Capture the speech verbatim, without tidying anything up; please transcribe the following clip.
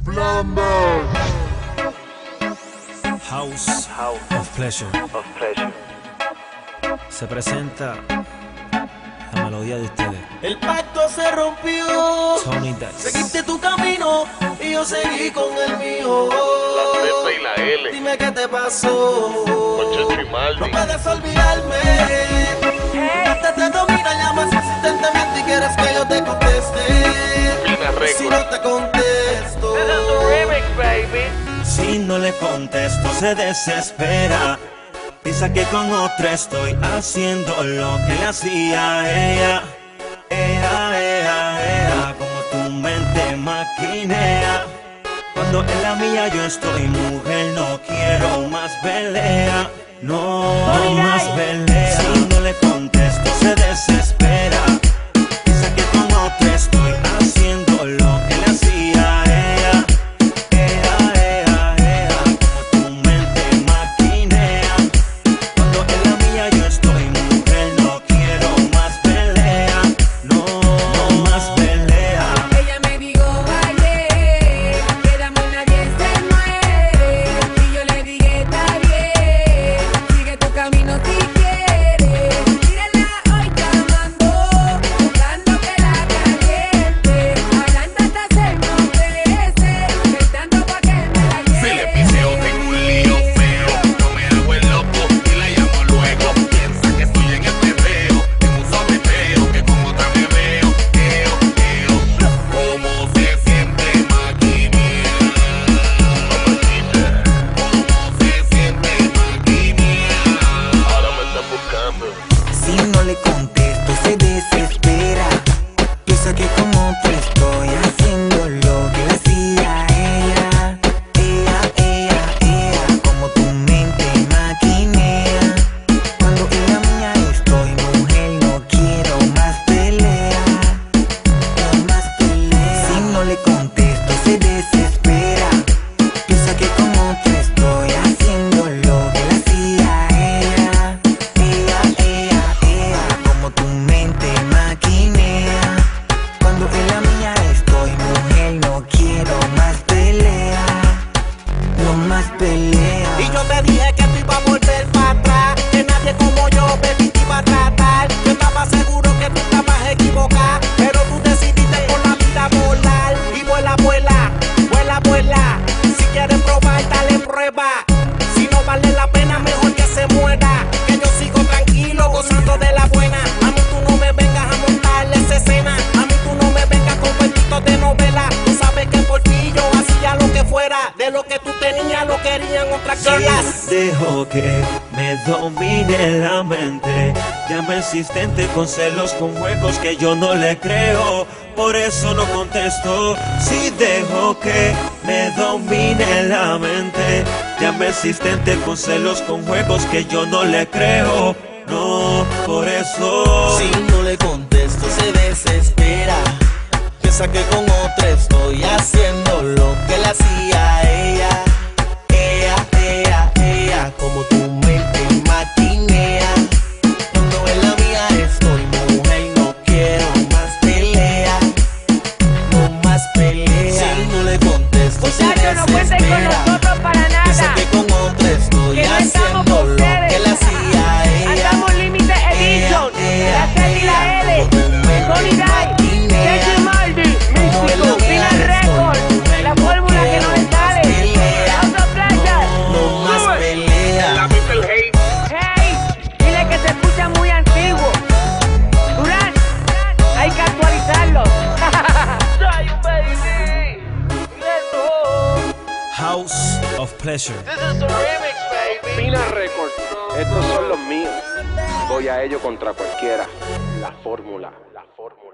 Flamber. House, House of Pleasure. Of pleasure. Se presenta la melodía de ustedes. El pacto se rompió. Tony Dice. Seguiste tu camino y yo seguí con el mío. La Z y la L. Dime qué te pasó. Con Checho y Maldi. No puedes olvidarme. Este te domina, llamas insistentemente y quieres que yo te conteste. Fina Record. Si no te contesto. This is the remix, baby. Si no le contesto se desespera. Piensa que con otra estoy haciendo lo que le hacía a ella. Ella, ella, ella, como tu mente maquinea. Cuando en la mía yo estoy, mujer, no quiero más pelea. No, más pelea. Si no le contesto se desespera. Piensa que con otra estoy haciendo lo que le hacía a ella. Ella, ella, ella, como tu mente maquinea. Cuando en la mía yo estoy, mujer, no quiero más pelea. No, no más pelea. Ella me dijo ayer que de amor nadie se muere. Y yo le dije está bien, sigue tu camino si quieres. Mírala hoy llamando, buscando que la caliente. Hablando hasta se enloquece, gritando pa' que me la Si le piseo tengo un lío feo. No me hago el loco y la llamo luego. Piensa que estoy en el perreo, en un sobeteo, que con otra me veo. Eo, eo, cómo se siente maquinea. Cómo se siente maquinea. Ahora me están buscando. Si no le contesto se desespera. Piensa que como otro estoy haciendo lo que le hacía a ella. Ella, ella, ella, como tu mente maquinea. Cuando en la mía estoy, mujer, no quiero más pelea. No más pelea. Si no le contesto se desespera. Piensa que como otro estoy haciendo lo que le hacía a ella. Ella, ella, ella, como tu mente maquinea. Cuando en la mía estoy, mujer, no quiero más pelea. No más pelea. Y yo te dije que tú ibas a volver para atrás, que nadie como yo, baby, te iba a tratar. Yo estaba seguro que tú estabas equivocada, pero tú decidiste por la vida volar. Y vuela, vuela, vuela, vuela. Si quieres probar, dale prueba. Si no vale la pena, mejor que se muera. Que yo sigo tranquilo, gozando de la buena. A mí tú no me vengas a montarle esa escena. A mí tú no me vengas con cuentitos de novela. Tú sabes que por ti yo hacía lo que fuera. De lo que tú tenías lo querían otras girlas. Si dejo que me domine la mente, llama insistente con celos, con juegos que yo no le creo. Por eso no contesto. Si dejo que me domine la mente, llama insistente con celos, con juegos que yo no le creo. No, por eso. Si no le contesto se desespera. Piensa que con otra estoy haciendo lo que le hacía a ella. Ella, ella, ella, como tu mente maquinea. Cuando en la mía estoy, mujer, no quiero más pelea. No más pelea. Si no le contesto se Muchachos, no cuenten con desespera. nosotros para Piensa nada. que con otra estoy Que no estamos haciendo con lo que ustedes. le hacía a ella. Andamos Límite Edition, la Z y la L, Tony Dice, Checho y Maldi, Místico, Fina Record, la fórmula que no le sale. House of Pleasure. No más pelea. La mister Hate. Hey, dile que se escucha muy antiguo. Durán, hay que actualizarlo. House of Pleasure. This is the remix, baby. Fina Records, estos son los míos. Voy a ello contra cualquiera. La fórmula, la fórmula.